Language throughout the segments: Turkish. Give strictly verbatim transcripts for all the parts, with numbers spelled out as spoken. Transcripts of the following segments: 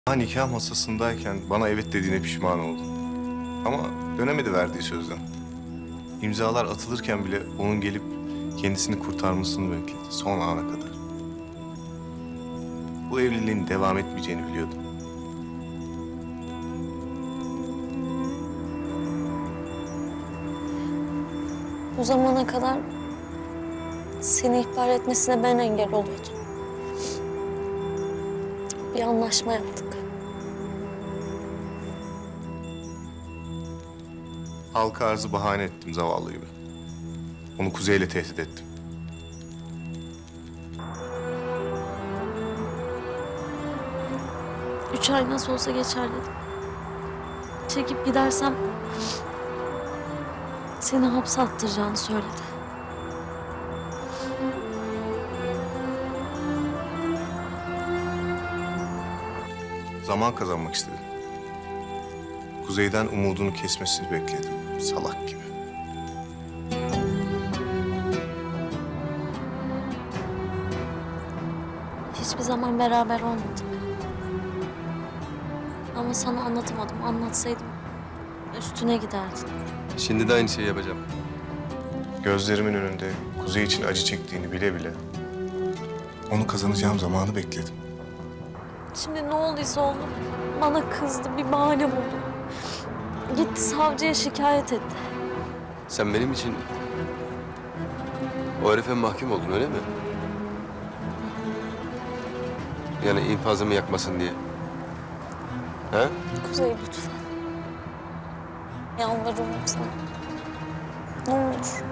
Ha, nikah masasındayken bana evet dediğine pişman oldum. Ama dönemedi verdiği sözden. İmzalar atılırken bile onun gelip kendisini kurtarmasını bekledi son ana kadar. Bu evliliğin devam etmeyeceğini biliyordum. Bu zamana kadar seni ihbar etmesine ben engel oluyordum. Bir anlaşma yaptık. Halka arzı bahane ettim zavallı gibi. Onu Kuzey'le tehdit ettim. Üç ay nasıl olsa geçer dedim. Çekip gidersem seni hapse attıracağını söyledi. Zaman kazanmak istedim. Kuzey'den umudunu kesmesini bekledim. Salak gibi. Hiçbir zaman beraber olmadık. Ama sana anlatamadım. Anlatsaydım üstüne giderdin. Şimdi de aynı şeyi yapacağım. Gözlerimin önünde Kuzey için acı çektiğini bile bile onu kazanacağım zamanı bekledim. Şimdi ne olduysa oldu. Bana kızdı, bir bahane buldu. Gitti savcıya şikayet etti. Sen benim için o herife mahkum oldun öyle mi? Yani infazımı yakmasın diye. Ha? Kuzey lütfen. Yalvarırım sana. Ne olur.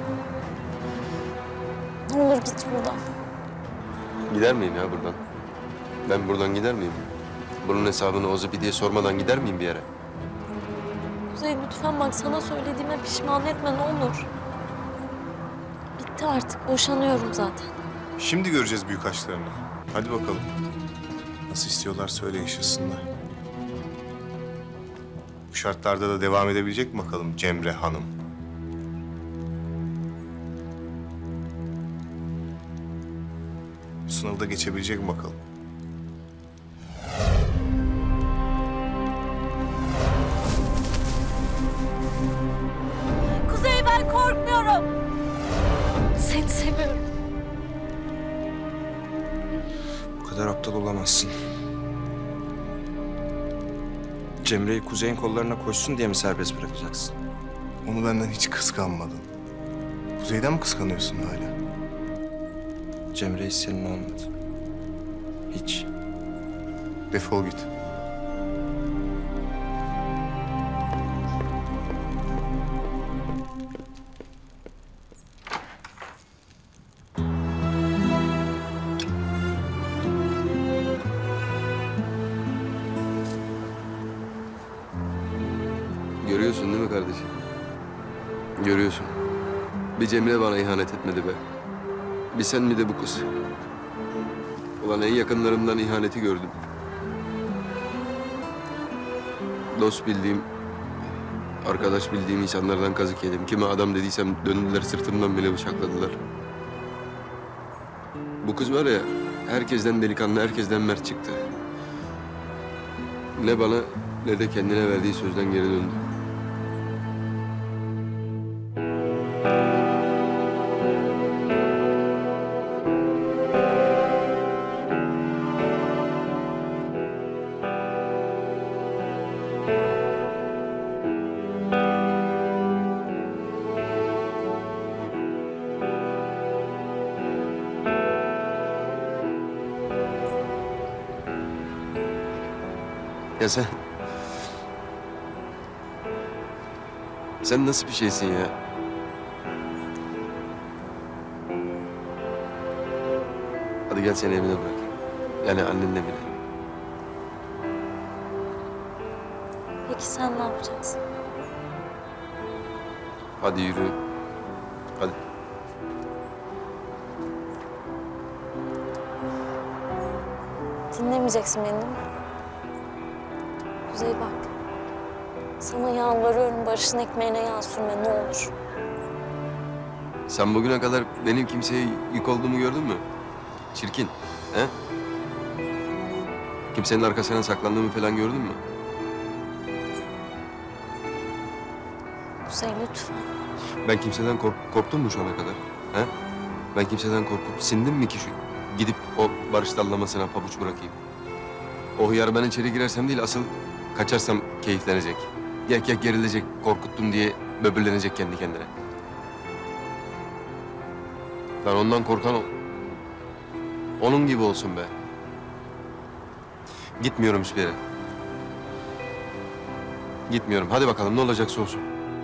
Ne olur git buradan. Gider miyim ya buradan? Ben buradan gider miyim? Bunun hesabını o diye sormadan gider miyim bir yere? Kuzey lütfen bak, sana söylediğime pişman etme ne olur. Bitti artık, boşanıyorum zaten. Şimdi göreceğiz büyük aşklarını. Hadi bakalım. Nasıl istiyorlar söyle yaşasınlar. Bu şartlarda da devam edebilecek mi bakalım Cemre Hanım? Bu sınavda geçebilecek mi bakalım? Kuzey, ben korkmuyorum. Seni seviyorum. Bu kadar aptal olamazsın. Cemre'yi Kuzey'in kollarına koşsun diye mi serbest bırakacaksın? Onu benden hiç kıskanmadın. Kuzey'den mi kıskanıyorsun hala? Cemre hiç senin olmadı. Hiç. Defol git. Görüyorsun değil mi kardeşim? Görüyorsun. Bir Cemre bana ihanet etmedi be. Bir sen mi de bu kız? Ulan en yakınlarımdan ihaneti gördüm. Dost bildiğim, arkadaş bildiğim insanlardan kazık yedim. Kime adam dediysem döndüler sırtımdan bile bıçakladılar. Bu kız var ya, herkesten delikanlı, herkesten mert çıktı. Ne bana ne de kendine verdiği sözden geri döndü. Ya sen... Sen nasıl bir şeysin ya? Hadi gel seni evine bırakayım. Yani annenin evine. Peki sen ne yapacaksın? Hadi yürü. Hadi. Dinlemeyeceksin beni değil mi? Kuzey bak. Sana yalvarıyorum, Barış'ın ekmeğine yağ sürme ne olur. Sen bugüne kadar benim kimseye yük olduğumu gördün mü? Çirkin. He? Kimsenin arkasına saklandığımı falan gördün mü? Kuzey lütfen. Ben kimseden kork korktum mu şu ana kadar? He? Ben kimseden korkup sindim mi ki şu gidip o barış dallamasına pabuç bırakayım? O hıyar ben içeri girersem değil, asıl kaçarsam keyiflenecek. Yak yak gerilecek, korkuttum diye böbürlenecek kendi kendine. Lan ondan korkan o. Onun gibi olsun be. Gitmiyorum hiçbir yere. Gitmiyorum. Hadi bakalım ne olacaksa olsun.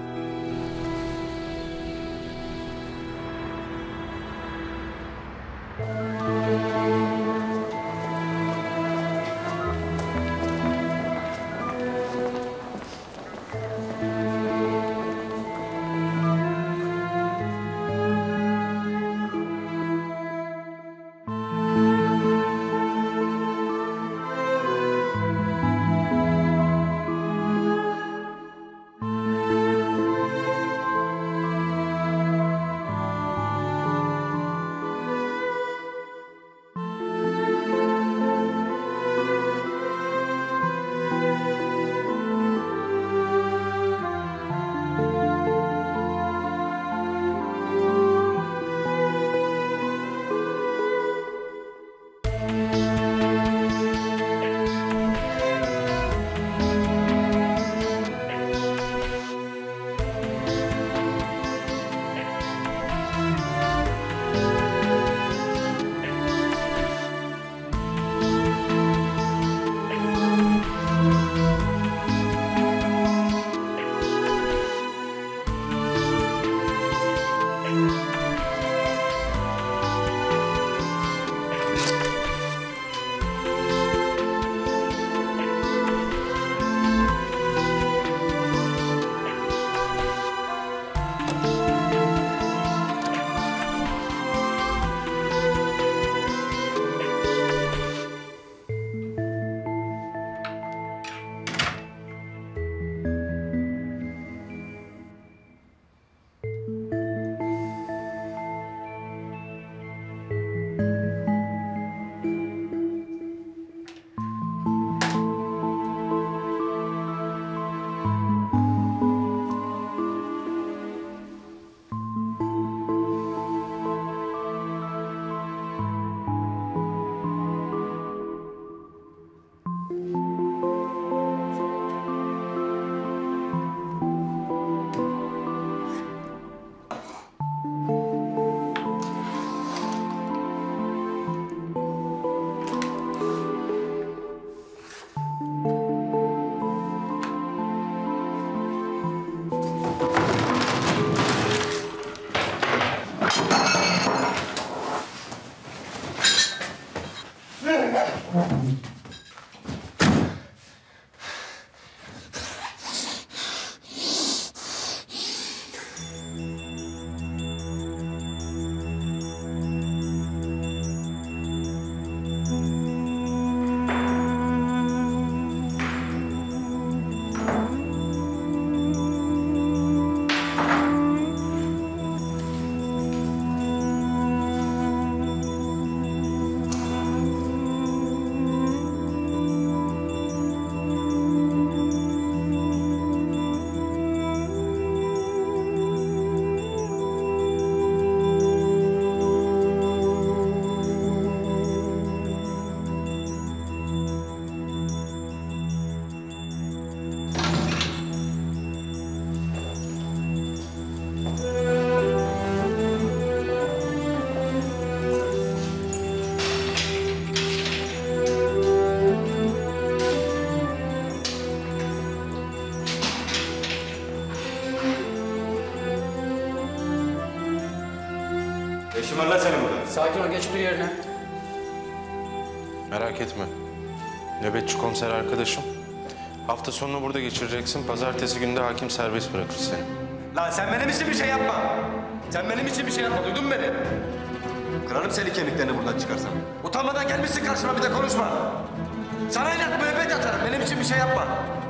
Ne işin var lan senin burada? Sakin ol, geç bir yerine. Merak etme. Nöbetçi komiser arkadaşım. Hafta sonunu burada geçireceksin. Pazartesi günde hakim serbest bırakır seni. Lan sen benim için bir şey yapma. Sen benim için bir şey yapma, duydun mu beni? Kırarım seni kemiklerini buradan çıkarsam. Utanmadan gelmişsin karşıma, bir de konuşma. Sana inat müebbet atarım, benim için bir şey yapma.